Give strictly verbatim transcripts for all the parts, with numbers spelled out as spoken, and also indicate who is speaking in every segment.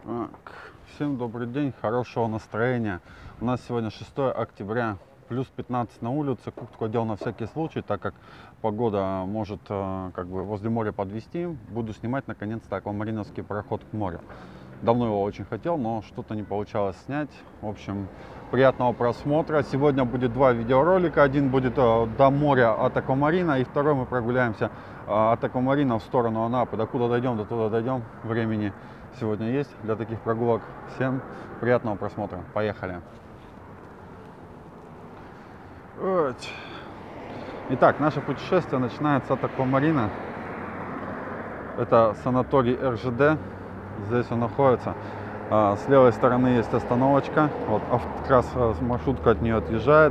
Speaker 1: Так, всем добрый день, хорошего настроения. У нас сегодня шестое октября, плюс пятнадцать на улице. Куртку одел на всякий случай, так как погода может э, как бы возле моря подвести. Буду снимать наконец-то аквамариновский пароход к морю. Давно его очень хотел, но что-то не получалось снять. В общем, приятного просмотра. Сегодня будет два видеоролика. Один будет э, до моря от аквамарина, и второй мы прогуляемся э, от аквамарина в сторону Анапы. Докуда дойдем, до туда дойдем. Времени сегодня есть для таких прогулок. Всем приятного просмотра. Поехали. Итак, наше путешествие начинается от аквамарина. Это санаторий эр жэ дэ. Здесь он находится. С левой стороны есть остановочка. Вот как раз маршрутка от нее отъезжает.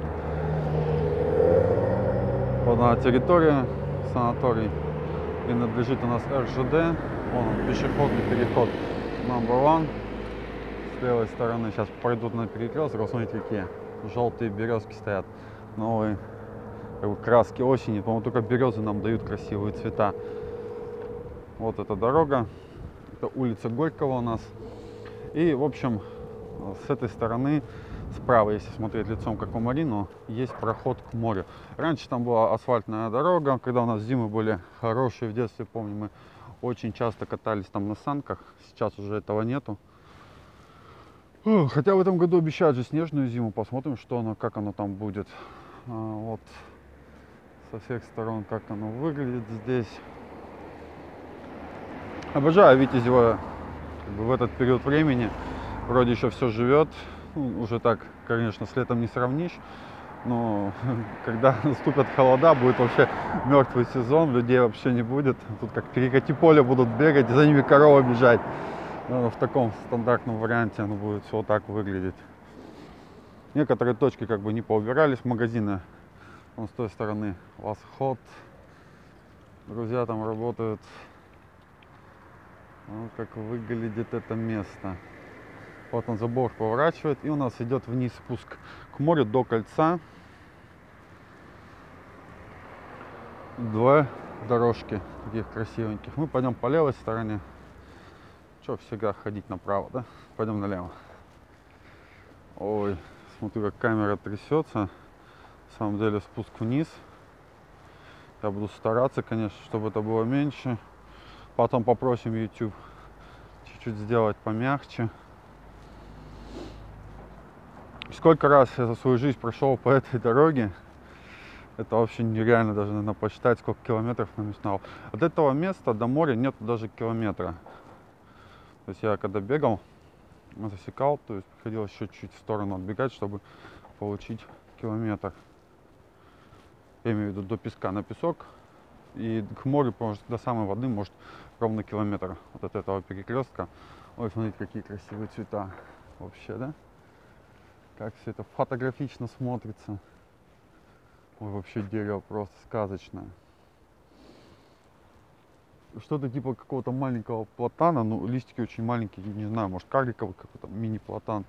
Speaker 1: Вот она территория. Санаторий принадлежит у нас эр жэ дэ. Вон он, пешеходный переход номер один. С левой стороны сейчас пройдут на перекресток. Вот смотрите, какие желтые березки стоят. Новые как бы, краски осени. По-моему, только березы нам дают красивые цвета. Вот эта дорога. Это улица Горького у нас. И, в общем, с этой стороны, справа, если смотреть лицом к аквамарину, есть проход к морю. Раньше там была асфальтная дорога, когда у нас зимы были хорошие в детстве, помню, мы очень часто катались там на санках. Сейчас уже этого нету. Хотя в этом году обещают же снежную зиму. Посмотрим, что оно, как оно там будет. Вот со всех сторон, как оно выглядит здесь. Обожаю Витязево как бы в этот период времени. Вроде еще все живет. Ну, уже так, конечно, с летом не сравнишь. Но когда наступят холода, будет вообще мертвый сезон, людей вообще не будет. Тут как перекати поле будут бегать, за ними корова бежать. Но в таком стандартном варианте оно будет все вот так выглядеть. Некоторые точки как бы не поубирались, магазины. Вон с той стороны Восход. Друзья там работают. Вот как выглядит это место. Вот он забор поворачивает, и у нас идет вниз спуск к морю до кольца. Две дорожки таких красивеньких. Мы пойдем по левой стороне. Что, всегда ходить направо, да? Пойдем налево. Ой, смотрю, как камера трясется. На самом деле спуск вниз. Я буду стараться, конечно, чтобы это было меньше. Потом попросим YouTube чуть-чуть сделать помягче. Сколько раз я за свою жизнь прошел по этой дороге, это вообще нереально даже, наверное, посчитать, сколько километров намечтал. От этого места до моря нет даже километра. То есть я когда бегал, засекал, то есть приходилось еще чуть в сторону отбегать, чтобы получить километр. Я имею в виду до песка на песок. И к морю, может, до самой воды, может, ровно километр вот от этого перекрестка. Ой, смотрите, какие красивые цвета. Вообще, да? Как все это фотографично смотрится. Ой, вообще дерево просто сказочное. Что-то типа какого-то маленького платана. Ну, листики очень маленькие, не знаю, может, карликовый какой-то мини-платан.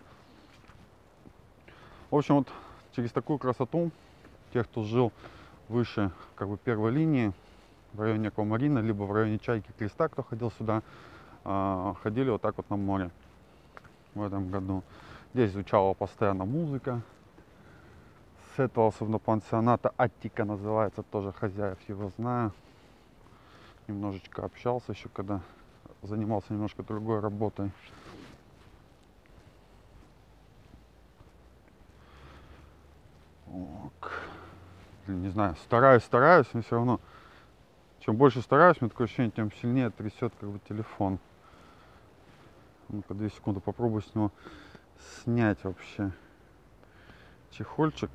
Speaker 1: В общем, вот через такую красоту тех, кто жил выше как бы первой линии, в районе аквамарина, либо в районе Чайки, Креста, кто ходил сюда, ходили вот так вот на море в этом году. Здесь звучала постоянно музыка. С этого особенно пансионата Аттика называется, тоже хозяев его знаю. Немножечко общался еще, когда занимался немножко другой работой. Не знаю, стараюсь, стараюсь, но все равно, чем больше стараюсь, мне такое ощущение, тем сильнее трясет как бы телефон. Ну-ка, две секунды, попробую с него снять вообще чехольчик.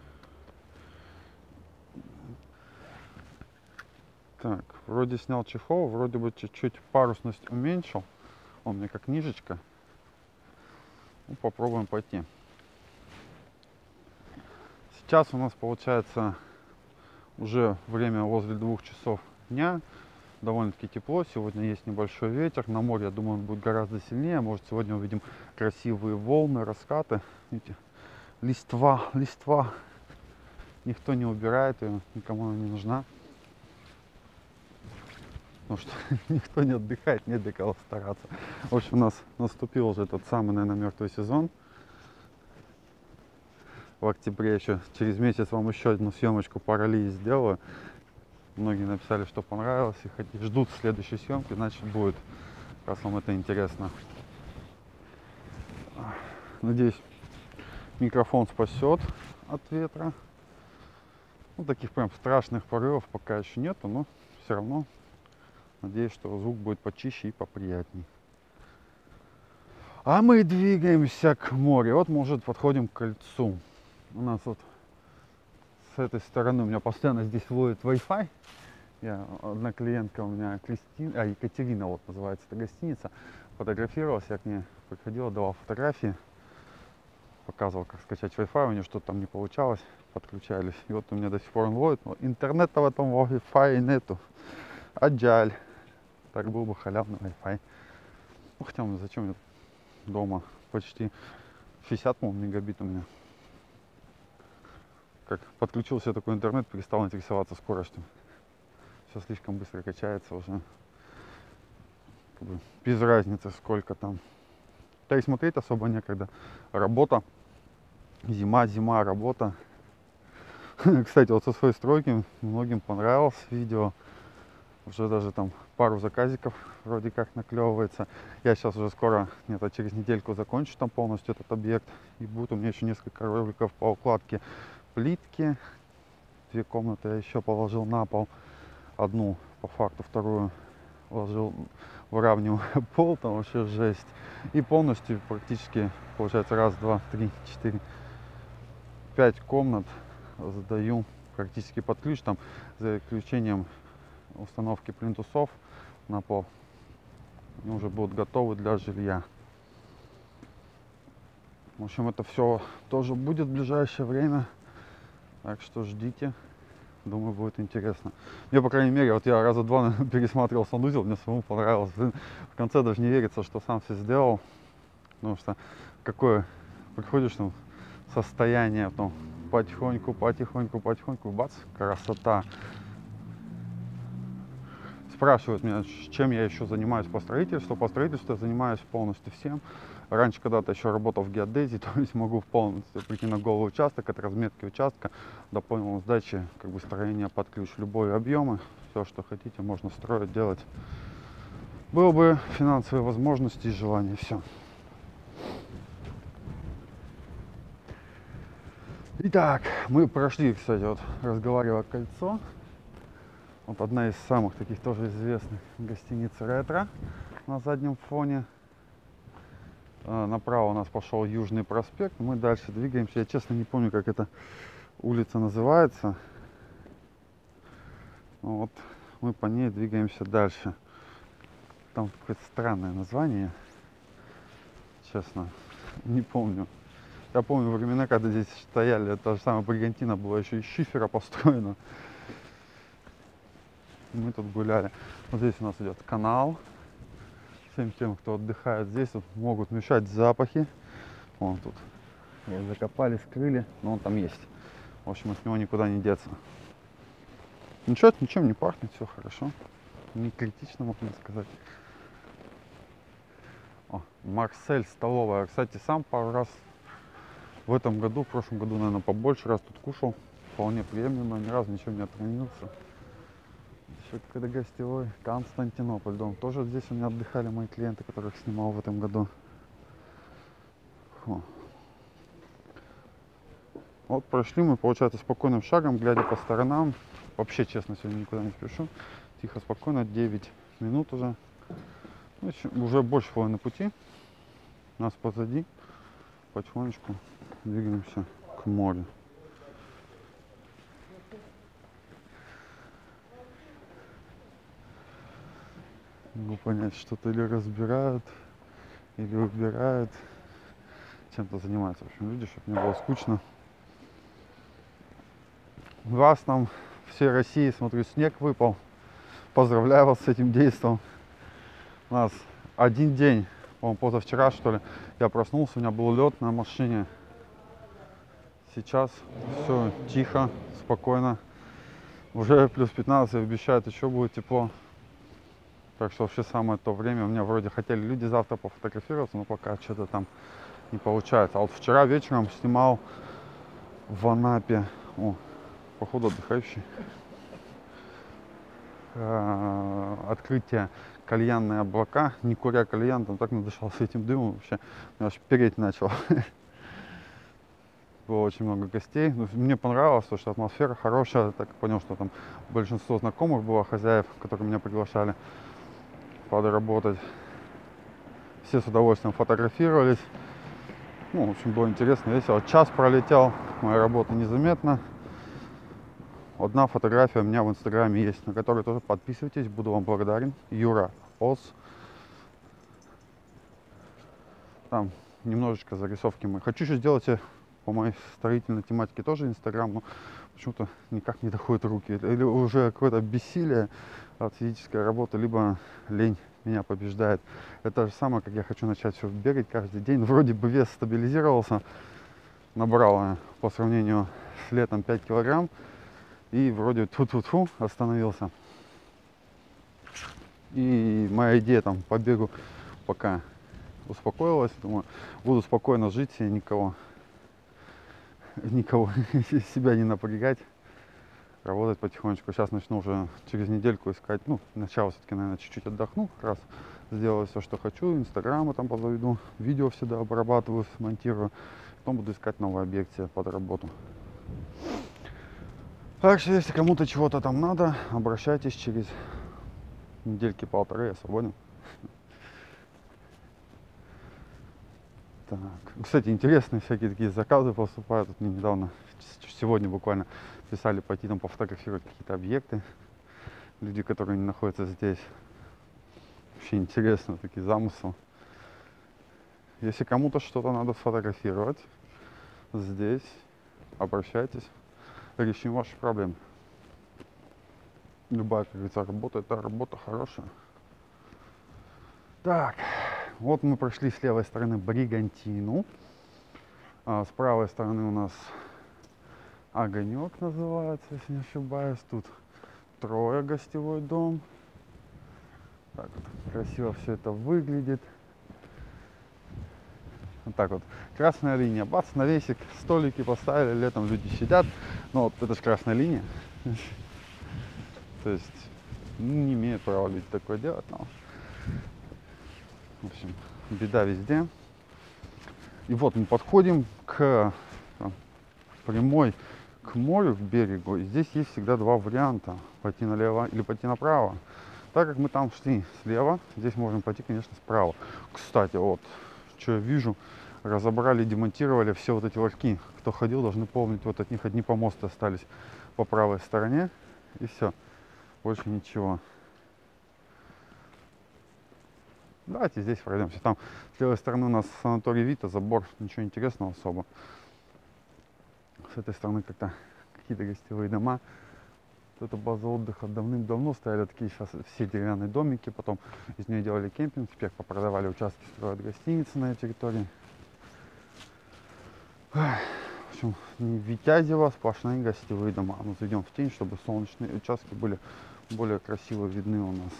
Speaker 1: Так, вроде снял чехол, вроде бы чуть-чуть парусность уменьшил. Он мне как книжечка. Ну, попробуем пойти. Сейчас у нас получается уже время возле двух часов дня. Довольно-таки тепло. Сегодня есть небольшой ветер. На море, я думаю, он будет гораздо сильнее. Может, сегодня увидим красивые волны, раскаты. Видите? Листва, листва. Никто не убирает ее, никому она не нужна. потому что никто не отдыхает, нет для кого стараться. В общем, у нас наступил уже тот самый, наверное, мертвый сезон. В октябре еще, через месяц вам еще одну съемочку параллели сделаю. Многие написали, что понравилось и ждут следующей съемки, значит будет, раз вам это интересно. Надеюсь, микрофон спасет от ветра. Ну, таких прям страшных порывов пока еще нету, но все равно надеюсь, что звук будет почище и поприятней. А мы двигаемся к морю. Вот мы уже подходим к кольцу. У нас вот с этой стороны у меня постоянно здесь ловит Wi-Fi. Я, одна клиентка у меня, Кристина, а, Екатерина, вот называется эта гостиница, фотографировалась, я к ней приходила, давал фотографии, показывал, как скачать Wi-Fi, у нее что-то там не получалось, подключались. И вот у меня до сих пор он ловит, но интернета в этом Wi-Fi нету. А жаль. Так был бы халявный Wi-Fi. Ну, хотя зачем мне дома почти шестьдесят, по-моему, мегабит у меня. Как подключился такой интернет, перестал интересоваться скоростью. Все слишком быстро качается уже. Как бы без разницы сколько там. Да и смотреть особо некогда. Работа. Зима, зима, работа. Кстати, вот со своей стройки многим понравилось видео. Уже даже там пару заказиков вроде как наклевывается. Я сейчас уже скоро, где-то через недельку закончу там полностью этот объект. И будет у меня еще несколько роликов по укладке плитки. Две комнаты я еще положил на пол. Одну по факту, вторую ложил, выравниваю пол, там вообще жесть. И полностью практически получается раз, два, три, четыре, пять комнат сдаю практически под ключ, там за исключением установки плинтусов на пол. Они уже будут готовы для жилья. В общем, это все тоже будет в ближайшее время. Так что ждите. Думаю, будет интересно. Мне, по крайней мере, вот я раза два пересматривал санузел, мне самому понравилось. Блин, в конце даже не верится, что сам все сделал. Потому что какое приходишь там состояние, потом потихоньку, потихоньку, потихоньку, бац, красота. Спрашивают меня, чем я еще занимаюсь по строительству. По строительству я занимаюсь полностью всем. Раньше когда-то еще работал в геодезии, то есть могу полностью прийти на голый участок, от разметки участка до полной сдачи, как бы строения под ключ. Любые объемы, все, что хотите, можно строить, делать. Было бы финансовые возможности и желание, все. Итак, мы прошли, кстати, вот разговаривая кольцо. Вот одна из самых таких тоже известных гостиниц ретро на заднем фоне. Направо у нас пошел Южный проспект. Мы дальше двигаемся. Я честно не помню, как эта улица называется. Но вот мы по ней двигаемся дальше. Там какое-то странное название. Честно, не помню. Я помню времена, когда здесь стояли, та же самая Бригантина была еще из шифера построена. Мы тут гуляли. Вот здесь у нас идет канал. Всем тем, кто отдыхает здесь, вот, могут мешать запахи. Вон тут его закопали, скрыли, но он там есть. В общем, от него никуда не деться. Ничего, ничем не пахнет, все хорошо. Не критично, можно сказать. О, Марсель, столовая. Кстати, сам пару раз в этом году, в прошлом году, наверное, побольше раз тут кушал. Вполне приемлемо, ни разу ничего не отравился. Еще когда гостевой Константинополь дом. Тоже здесь у меня отдыхали мои клиенты, которых снимал в этом году. О. Вот прошли мы, получается, спокойным шагом, глядя по сторонам. Вообще, честно, сегодня никуда не спешу. Тихо, спокойно, девять минут уже. Ну, еще, уже больше половины пути. Нас позади. Потихонечку двигаемся к морю. Могу понять, что-то или разбирают, или убирают, чем-то занимаются. В общем, люди, чтобы не было скучно. Вас там, всей России, смотрю, снег выпал. Поздравляю вас с этим действом. У нас один день, по-моему, позавчера, что ли, я проснулся, у меня был лед на машине. Сейчас все тихо, спокойно. Уже плюс пятнадцать, обещают, еще будет тепло. Так что вообще самое то время. У меня вроде хотели люди завтра пофотографироваться, но пока что-то там не получается. А вот вчера вечером снимал в Анапе, о, походу отдыхающий, э, открытие кальянные облака, не куря кальян, там так надышался этим дымом, вообще меня аж переть начал. Было очень много гостей. Ну, мне понравилось, что атмосфера хорошая. Так понял, что там большинство знакомых было, хозяев, которые меня приглашали подработать. Все с удовольствием фотографировались. Ну, в общем, было интересно, весело. Час пролетел, моя работа незаметно. Одна фотография у меня в инстаграме есть, на которой тоже подписывайтесь, буду вам благодарен. Юра Ос. Там немножечко зарисовки мы. Хочу еще сделать по моей строительной тематике тоже инстаграм, но почему-то никак не доходят руки. Или уже какое-то бессилие от физической работы, либо лень меня побеждает. Это то же самое, как я хочу начать все бегать каждый день. Вроде бы вес стабилизировался, набрал по сравнению с летом пять килограмм. И вроде тьфу-тьфу-тьфу остановился. И моя идея там по бегу пока успокоилась. Думаю, буду спокойно жить и никого, никого себя не напрягать. Работать потихонечку. Сейчас начну уже через недельку искать. Ну, сначала все-таки, наверное, чуть-чуть отдохну. Как раз сделаю все, что хочу. Инстаграмы там позаведу. Видео всегда обрабатываю, монтирую. Потом буду искать новые объекты под работу. Так что, если кому-то чего-то там надо, обращайтесь, через недельки полторы, я свободен. Так. Кстати, интересные всякие такие заказы поступают. Вот мне недавно, сегодня буквально писали пойти там пофотографировать какие-то объекты. Люди, которые не находятся здесь. Вообще интересно, такие замыслы. Если кому-то что-то надо сфотографировать здесь, обращайтесь. Решим ваши проблемы. Любая, как говорится, работа, это работа хорошая. Так, вот мы прошли с левой стороны Бригантину. А с правой стороны у нас Огонек называется, если не ошибаюсь. Тут Троя, гостевой дом. Так вот красиво все это выглядит. Вот так вот. Красная линия. Бац, навесик, столики поставили, летом люди сидят. Ну вот это же красная линия. То есть не имеют права люди такое делать. Но... В общем, беда везде. И вот мы подходим к там, прямой, к морю, к берегу. И здесь есть всегда два варианта. Пойти налево или пойти направо. Так как мы там шли слева, здесь можем пойти, конечно, справа. Кстати, вот, что я вижу, разобрали, демонтировали все вот эти ларьки. Кто ходил, должны помнить, вот от них одни помосты остались по правой стороне. И все. Больше ничего. Давайте здесь пройдемся. Там с левой стороны у нас санаторий Вита, забор, ничего интересного особо. С этой стороны как-то какие-то гостевые дома. Это база отдыха давным-давно стояли такие сейчас все деревянные домики, потом из нее делали кемпинг, теперь попродавали участки, строят гостиницы на этой территории. В общем, не Витязево, сплошные гостевые дома. Мы зайдем в тень, чтобы солнечные участки были более красиво видны у нас.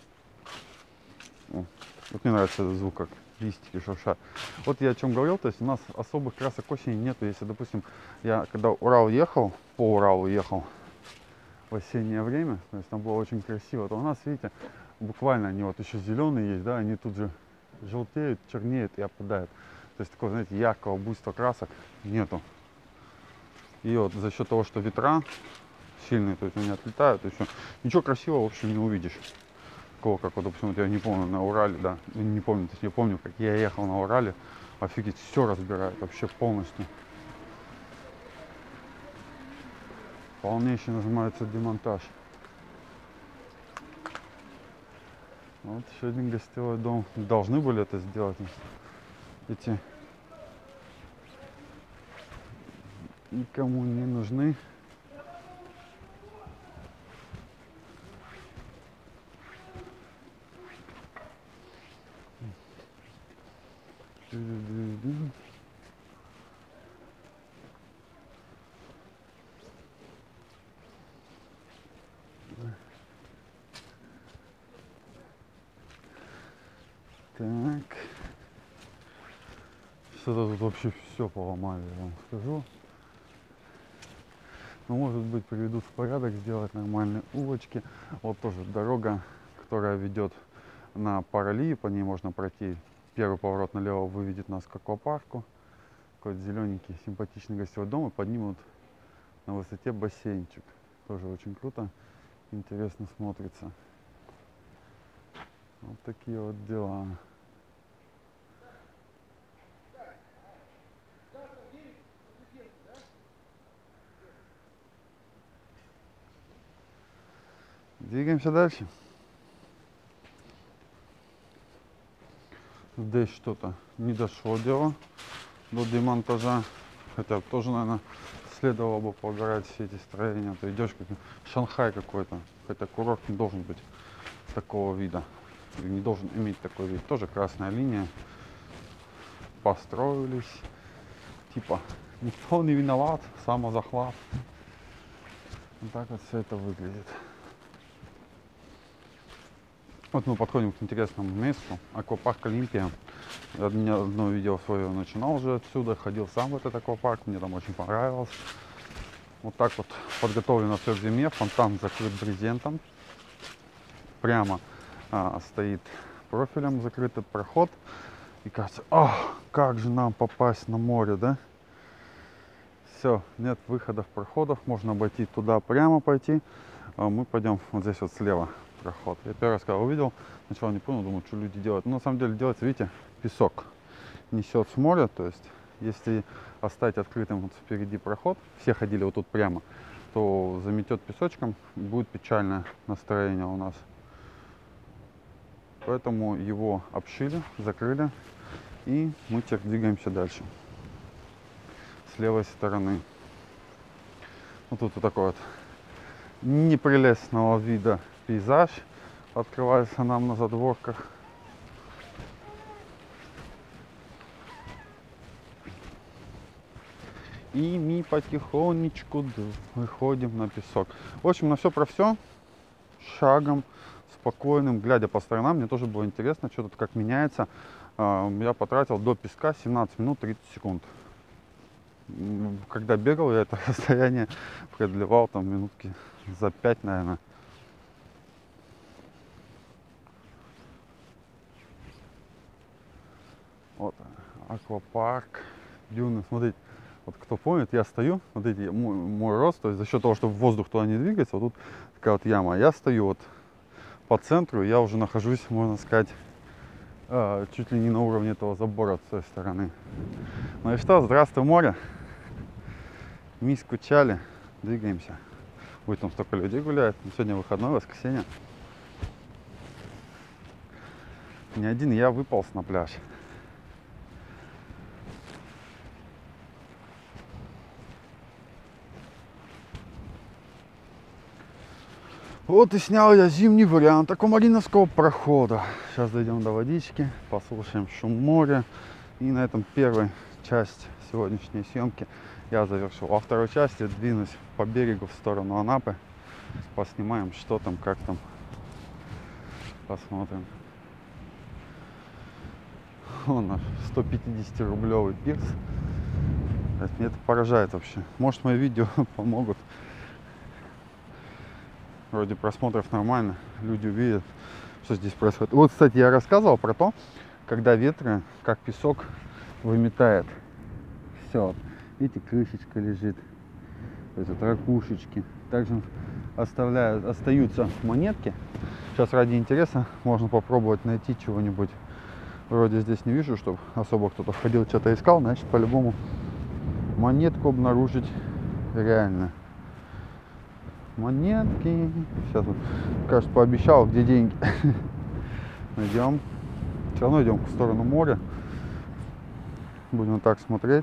Speaker 1: О, вот мне нравится этот звук, как листики шуршат. Вот я о чем говорил, то есть у нас особых красок осени нету. Если, допустим, я когда Урал ехал, по Уралу ехал в осеннее время, то есть там было очень красиво, то у нас, видите, буквально они вот еще зеленые есть, да, они тут же желтеют, чернеют и опадают. То есть такого, знаете, яркого буйства красок нету. И вот за счет того, что ветра сильные, то есть они отлетают, еще ничего красивого, в общем, не увидишь. Такого, как вот, допустим, вот я не помню, на Урале, да, не помню, то есть я помню, как я ехал на Урале, офигеть, все разбирает вообще полностью. Полнейший нажимается демонтаж. Вот еще один гостевой дом. Должны были это сделать. Эти никому не нужны. Так. Что-то тут вообще все поломали, я вам скажу. Но может быть приведут в порядок, сделать нормальные улочки. Вот тоже дорога, которая ведет на Паралии, по ней можно пройти. Первый поворот налево выведет нас к аквапарку. Какой-то зелененький, симпатичный гостевой дом, и под ним вот на высоте бассейнчик. Тоже очень круто, интересно смотрится. Вот такие вот дела. Двигаемся дальше. Здесь что-то не дошло дело до демонтажа. Хотя тоже, наверное, следовало бы поубирать все эти строения. Ты идешь как Шанхай какой-то. Хотя курорт не должен быть такого вида. Или не должен иметь такой вид. Тоже красная линия. Построились. Типа никто не виноват. Самозахват. Вот так вот все это выглядит. Вот мы подходим к интересному месту. Аквапарк Олимпия. Я одно видео свое начинал уже отсюда. Ходил сам в этот аквапарк. Мне там очень понравилось. Вот так вот подготовлено все к зиме. Фонтан закрыт брезентом. Прямо а, стоит профилем закрытый проход. И кажется, ах, как же нам попасть на море, да? Все, нет выходов, проходов. Можно обойти туда, прямо пойти. А мы пойдем вот здесь вот слева. Проход. Я первый раз, когда увидел, сначала не понял, думаю, что люди делают. Но на самом деле делается, видите, песок несет с моря. То есть, если оставить открытым вот впереди проход, все ходили вот тут прямо, то заметет песочком, будет печальное настроение у нас. Поэтому его обшили, закрыли, и мы теперь двигаемся дальше. С левой стороны. Вот тут вот такой вот непрелестного вида пейзаж открывается нам на задворках. И мы потихонечку выходим на песок. В общем, на все про все. Шагом, спокойным, глядя по сторонам. Мне тоже было интересно, что тут как меняется. Я потратил до песка семнадцать минут тридцать секунд. Когда бегал, я это расстояние преодолевал там минутки за пять, наверное. Вот, аквапарк, дюны, смотрите, вот кто помнит, я стою, смотрите, мой, мой рост, то есть за счет того, что воздух туда не двигается, вот тут такая вот яма, я стою вот по центру, я уже нахожусь, можно сказать, э, чуть ли не на уровне этого забора с той стороны. Ну и что, здравствуй, море, мы скучали, двигаемся. Ой, там столько людей гуляет, сегодня выходной, воскресенье. Не один я выполз на пляж. Вот и снял я зимний вариант аквамариновского прохода. Сейчас дойдем до водички, послушаем шум моря. И на этом первая часть сегодняшней съемки я завершил. Во второй части двинусь по берегу в сторону Анапы. Поснимаем, что там, как там. Посмотрим. Вон наш сто пятидесятирублевый пирс. Мне это поражает вообще. Может, мои видео помогут. Вроде просмотров нормально, люди увидят, что здесь происходит. Вот, кстати, я рассказывал про то, когда ветры, как песок, выметает. Все, видите, крышечка лежит, то есть вот ракушечки. Также оставляют, остаются монетки. Сейчас ради интереса можно попробовать найти чего-нибудь. Вроде здесь не вижу, чтобы особо кто-то ходил, что-то искал, значит, по-любому монетку обнаружить реально. Монетки. Сейчас вот, кажется, пообещал, где деньги. Идем. Все равно идем в сторону моря. Будем так смотреть.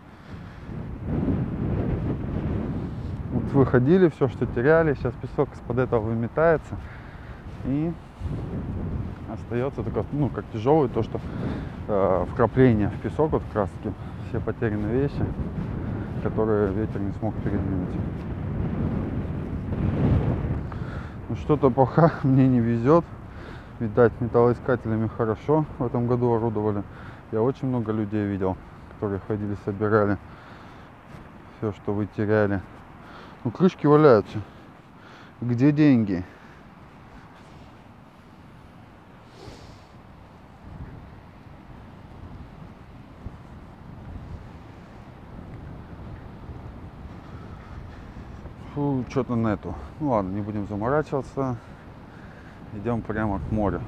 Speaker 1: Вот выходили, все, что теряли. Сейчас песок из-под этого выметается. И остается только, ну, как тяжелый, то, что э, вкрапление в песок, вот как раз таки все потерянные вещи, которые ветер не смог передвинуть. Что-то пока мне не везет. Видать, металлоискателями хорошо в этом году орудовали. Я очень много людей видел, которые ходили, собирали все, что вы теряли. Ну, крышки валяются. Где деньги? Фу, что-то нету. Ну ладно, не будем заморачиваться. Идем прямо к морю.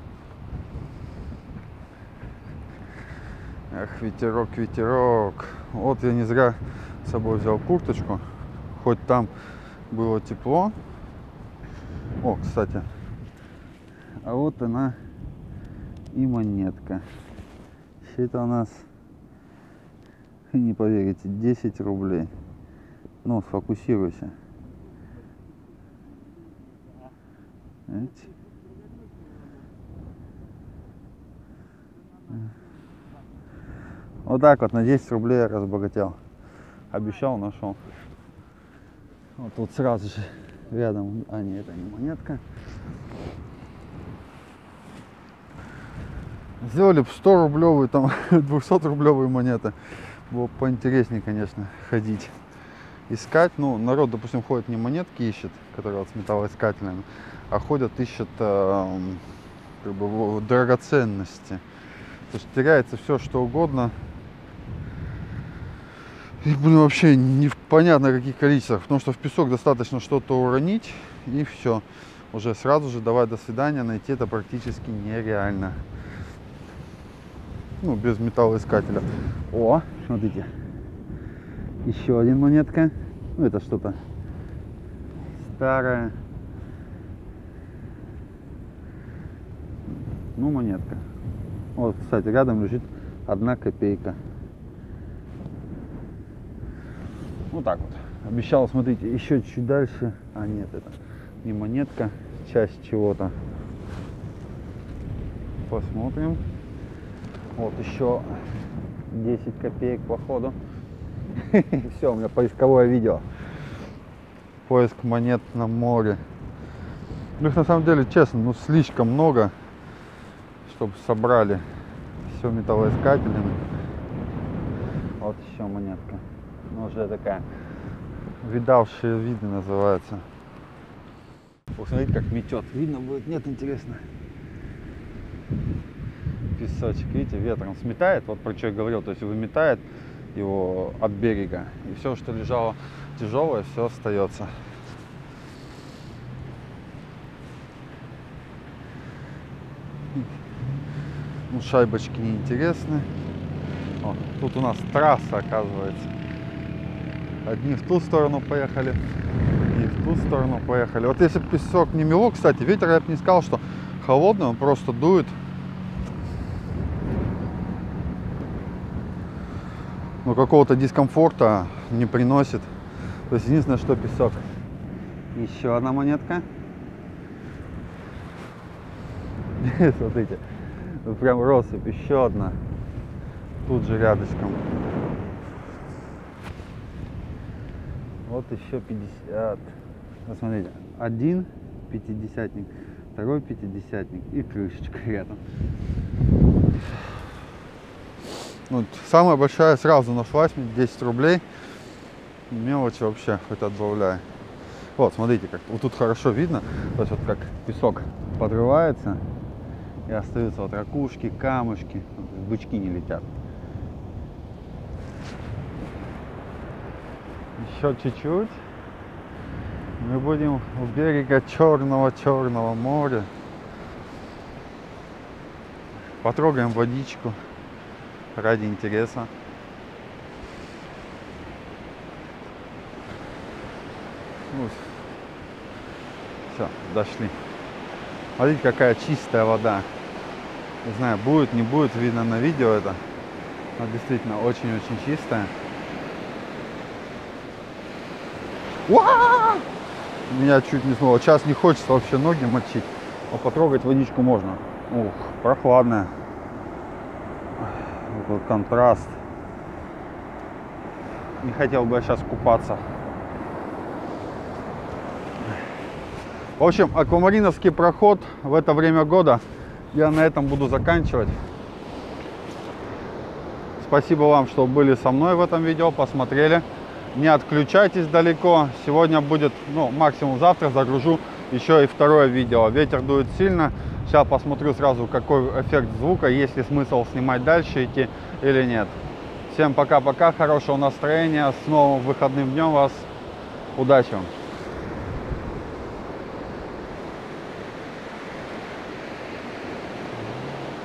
Speaker 1: Эх, ветерок, ветерок. Вот я не зря с собой взял курточку. Хоть там было тепло. О, кстати. А вот она и монетка. Это у нас, не поверите, десять рублей. Ну, сфокусируйся. Видите? Вот так вот на десять рублей я разбогател. Обещал, нашел. Вот тут сразу же рядом. А, нет, это не монетка. Сделали бы сто рублевую, там двухсотрублевые монеты. Было бы поинтереснее, конечно, ходить. Искать, ну, народ, допустим, ходит не монетки ищет, которые вот с металлоискателями, а ходят, ищут э, как бы, драгоценности. То есть теряется все, что угодно. И, блин, вообще непонятно о каких количествах, потому что в песок достаточно что-то уронить, и все. Уже сразу же давай до свидания, найти это практически нереально. Ну, без металлоискателя. О, смотрите. Еще один монетка. Ну, это что-то старое. Ну, монетка. Вот, кстати, рядом лежит одна копейка. Вот так вот. Обещал, смотрите, еще чуть дальше. А нет, это не монетка, часть чего-то. Посмотрим. Вот еще десять копеек, походу. Все, у меня поисковое видео. Поиск монет на море. Ну, их на самом деле, честно, ну слишком много, чтобы собрали все металлоискателями. Вот еще монетка. Ну, уже такая видавшие виды называется. Посмотрите, как метет. Видно будет? Нет, интересно. Песочек, видите, ветром сметает. Вот про что я говорил. То есть выметает его от берега. И все, что лежало тяжелое, все остается. Ну, шайбочки неинтересны. О, тут у нас трасса, оказывается. Одни в ту сторону поехали, и в ту сторону поехали. Вот если песок не мело, кстати, ветер, я бы не сказал, что холодный, он просто дует. Но какого-то дискомфорта не приносит. То есть единственное, что песок. Еще одна монетка. Смотрите, прям россыпь, еще одна. Тут же рядышком. Вот еще пятьдесят. Посмотрите, один пятидесятник, второй пятидесятник и крышечка рядом. Вот, самая большая сразу нашлась, десять рублей. Мелочь вообще хоть отбавляй. Вот, смотрите, как вот тут хорошо видно, то есть вот как песок подрывается и остаются вот ракушки, камушки, бычки не летят. Еще чуть-чуть. Мы будем у берега черного-черного моря. Потрогаем водичку ради интереса. Ну, все, дошли. Смотрите, какая чистая вода. Не знаю, будет, не будет видно на видео это. Но действительно очень-очень чистая. Уа! Меня чуть не смыло. Сейчас не хочется вообще ноги мочить. Но потрогать водичку можно. Ух, прохладная. Вот контраст. Не хотел бы я сейчас купаться. В общем, аквамариновский проход в это время года я на этом буду заканчивать. Спасибо вам, что были со мной в этом видео, посмотрели. Не отключайтесь далеко. Сегодня будет, ну, максимум завтра загружу еще и второе видео. Ветер дует сильно. Сейчас посмотрю сразу, какой эффект звука, есть ли смысл снимать дальше идти или нет. Всем пока-пока, хорошего настроения. С новым выходным днем вас. Удачи вам.